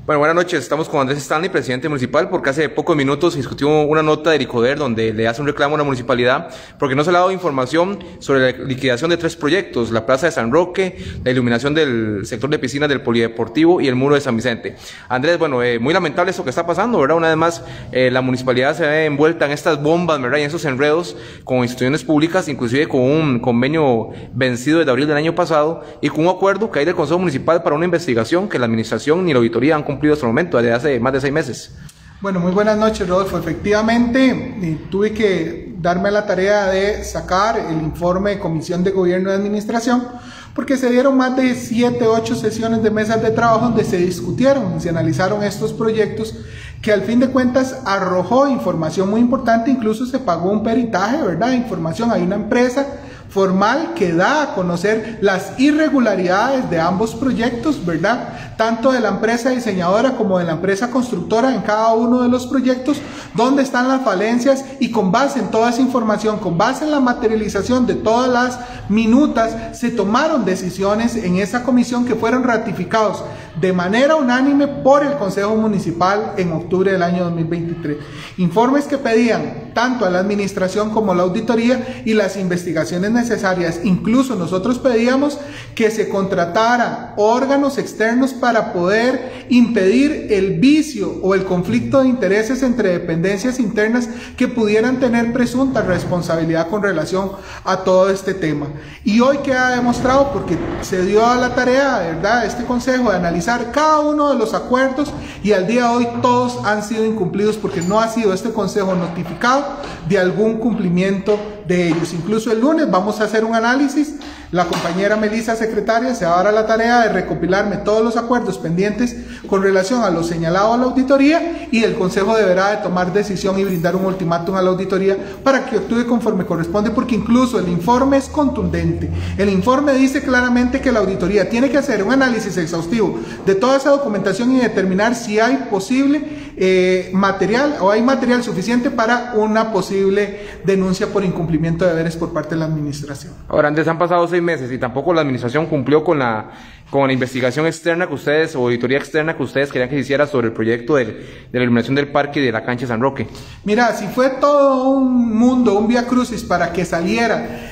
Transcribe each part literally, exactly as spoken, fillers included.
Bueno, buenas noches. Estamos con Andrés Stanley, presidente municipal, porque hace pocos minutos se discutió una nota de Licoder donde le hace un reclamo a la municipalidad porque no se le ha dado información sobre la liquidación de tres proyectos: la Plaza de San Roque, la iluminación del sector de piscinas del Polideportivo y el muro de San Vicente. Andrés, bueno, eh, muy lamentable esto que está pasando, ¿verdad? Una vez más, eh, la municipalidad se ve envuelta en estas bombas, ¿verdad? Y en esos enredos con instituciones públicas, inclusive con un convenio vencido desde abril del año pasado y con un acuerdo que hay del Consejo Municipal para una investigación que la administración ni la auditoría han cumplido hasta el momento, desde hace más de seis meses. Bueno, muy buenas noches, Rodolfo. Efectivamente, eh, tuve que darme la tarea de sacar el informe de Comisión de Gobierno y Administración, porque se dieron más de siete, ocho sesiones de mesas de trabajo donde se discutieron y se analizaron estos proyectos, que al fin de cuentas arrojó información muy importante. Incluso se pagó un peritaje, ¿verdad?, de información. Hay una empresa formal que da a conocer las irregularidades de ambos proyectos, ¿verdad?, tanto de la empresa diseñadora como de la empresa constructora en cada uno de los proyectos, donde están las falencias, y con base en toda esa información, con base en la materialización de todas las minutas, se tomaron decisiones en esa comisión que fueron ratificados de manera unánime por el Consejo Municipal en octubre del año dos mil veintitrés. Informes que pedían tanto a la administración como a la auditoría y las investigaciones necesarias. Incluso nosotros pedíamos que se contrataran órganos externos para poder impedir el vicio o el conflicto de intereses entre dependencias internas que pudieran tener presunta responsabilidad con relación a todo este tema. Y hoy queda demostrado, porque se dio a la tarea, ¿verdad?, este consejo de analizar cada uno de los acuerdos, y al día de hoy todos han sido incumplidos porque no ha sido este consejo notificado de algún cumplimiento de ellos. Incluso el lunes vamos a hacer un análisis. La compañera Melissa, secretaria, se va a dar a la tarea de recopilarme todos los acuerdos pendientes con relación a lo señalado a la auditoría, y el consejo deberá de tomar decisión y brindar un ultimátum a la auditoría para que actúe conforme corresponde, porque incluso el informe es contundente. El informe dice claramente que la auditoría tiene que hacer un análisis exhaustivo de toda esa documentación y determinar si hay posible eh, material o hay material suficiente para una posible denuncia por incumplimiento de deberes por parte de la administración. Ahora, antes han pasado seis meses y tampoco la administración cumplió con la, con la investigación externa que ustedes, o auditoría externa que ustedes querían que se hiciera sobre el proyecto del, de la iluminación del parque y de la cancha de San Roque. Mira, si fue todo un mundo, un vía crucis para que saliera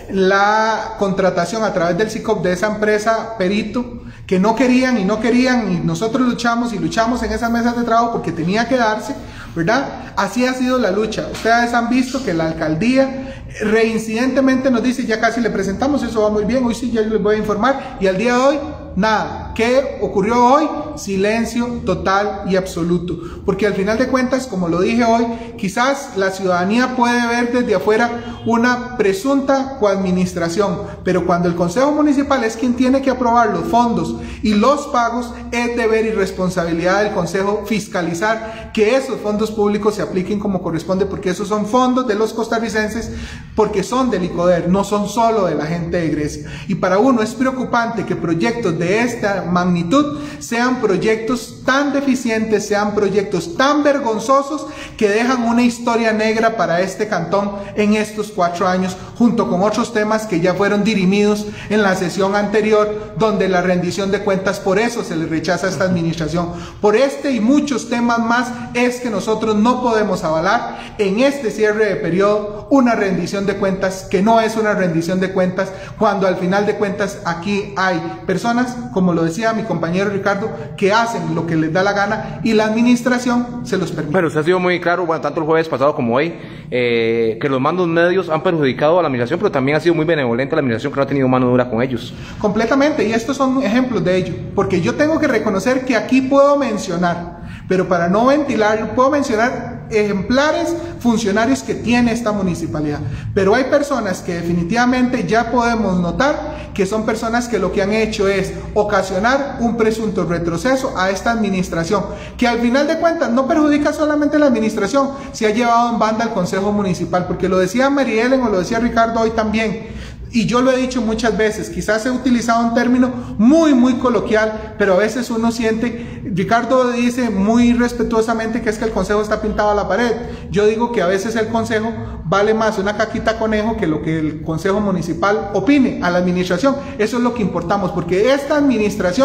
la contratación a través del SICOP de esa empresa perito, que no querían y no querían, y nosotros luchamos y luchamos en esas mesas de trabajo porque tenía que darse, ¿verdad? Así ha sido la lucha. Ustedes han visto que la alcaldía reincidentemente nos dice: ya casi le presentamos, eso va muy bien, hoy sí ya les voy a informar, y al día de hoy, nada. ¿Qué ocurrió hoy? Silencio total y absoluto, porque al final de cuentas, como lo dije hoy, quizás la ciudadanía puede ver desde afuera una presunta coadministración, pero cuando el Consejo Municipal es quien tiene que aprobar los fondos y los pagos, es deber y responsabilidad del Consejo fiscalizar que esos fondos públicos se apliquen como corresponde, porque esos son fondos de los costarricenses, porque son del Licoder, no son solo de la gente de Grecia. Y para uno es preocupante que proyectos de esta magnitud sean proyectos tan deficientes, sean proyectos tan vergonzosos, que dejan una historia negra para este cantón en estos cuatro años, junto con otros temas que ya fueron dirimidos en la sesión anterior, donde la rendición de cuentas, por eso se le rechaza a esta administración. Por este y muchos temas más es que nosotros no podemos avalar en este cierre de periodo una rendición de cuentas que no es una rendición de cuentas, cuando al final de cuentas aquí hay personas, como lo decía mi compañero Ricardo, que hacen lo que les da la gana y la administración se los permite. Pero usted ha sido muy claro, bueno, tanto el jueves pasado como hoy, eh, que los mandos medios han perjudicado a la administración, pero también ha sido muy benevolente la administración, que no ha tenido mano dura con ellos. Completamente, y estos son ejemplos de ello, porque yo tengo que reconocer que aquí puedo mencionar, pero para no ventilar, puedo mencionar ejemplares funcionarios que tiene esta municipalidad, pero hay personas que definitivamente ya podemos notar que son personas que lo que han hecho es ocasionar un presunto retroceso a esta administración, que al final de cuentas no perjudica solamente a la administración, se ha llevado en banda al Consejo Municipal, porque lo decía Marielen o lo decía Ricardo hoy también, y yo lo he dicho muchas veces, quizás he utilizado un término muy muy coloquial, pero a veces uno siente, Ricardo dice muy respetuosamente que es que el consejo está pintado a la pared. Yo digo que a veces el consejo vale más una caquita conejo que lo que el consejo municipal opine a la administración. Eso es lo que importamos, porque esta administración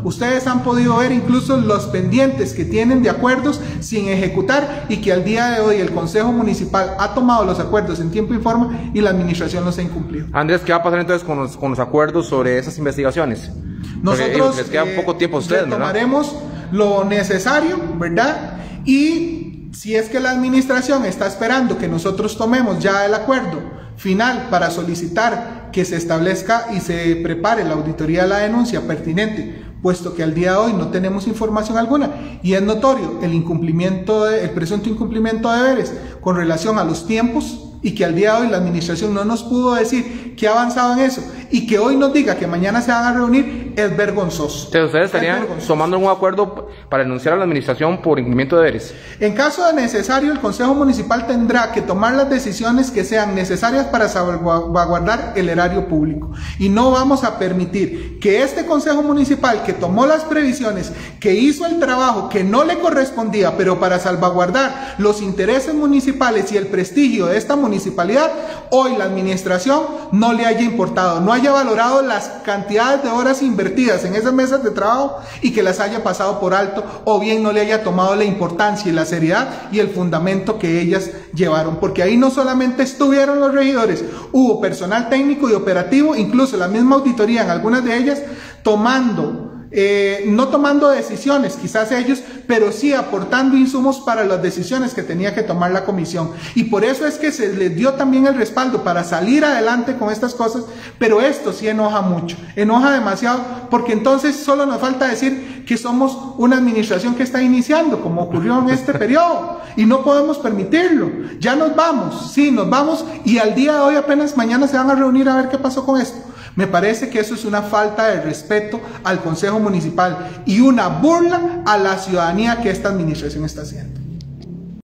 Ustedes han podido ver incluso los pendientes que tienen de acuerdos sin ejecutar y que al día de hoy el Consejo Municipal ha tomado los acuerdos en tiempo y forma y la administración los ha incumplido. Andrés, ¿qué va a pasar entonces con los, con los acuerdos sobre esas investigaciones? Nosotros les queda eh, poco tiempo a ustedes, tomaremos lo necesario, ¿verdad? Y si es que la administración está esperando que nosotros tomemos ya el acuerdo final para solicitar que se establezca y se prepare la auditoría de la denuncia pertinente, puesto que al día de hoy no tenemos información alguna y es notorio el incumplimiento, de, el presunto incumplimiento de deberes con relación a los tiempos, y que al día de hoy la administración no nos pudo decir que ha avanzado en eso y que hoy nos diga que mañana se van a reunir, es vergonzoso. Entonces, ¿ustedes estarían tomando un acuerdo para denunciar a la administración por incumplimiento de deberes? En caso de necesario, el Consejo Municipal tendrá que tomar las decisiones que sean necesarias para salvaguardar el erario público. Y no vamos a permitir que este Consejo Municipal, que tomó las previsiones, que hizo el trabajo que no le correspondía, pero para salvaguardar los intereses municipales y el prestigio de esta municipalidad, municipalidad, hoy la administración no le haya importado, no haya valorado las cantidades de horas invertidas en esas mesas de trabajo y que las haya pasado por alto, o bien no le haya tomado la importancia y la seriedad y el fundamento que ellas llevaron, porque ahí no solamente estuvieron los regidores, hubo personal técnico y operativo, incluso la misma auditoría en algunas de ellas tomando Eh, no tomando decisiones, quizás ellos, pero sí aportando insumos para las decisiones que tenía que tomar la comisión. Y por eso es que se les dio también el respaldo para salir adelante con estas cosas, pero esto sí enoja mucho, enoja demasiado, porque entonces solo nos falta decir que somos una administración que está iniciando, como ocurrió en este periodo, y no podemos permitirlo. Ya nos vamos, sí, nos vamos, y al día de hoy apenas mañana se van a reunir a ver qué pasó con esto. Me parece que eso es una falta de respeto al Consejo Municipal y una burla a la ciudadanía que esta administración está haciendo.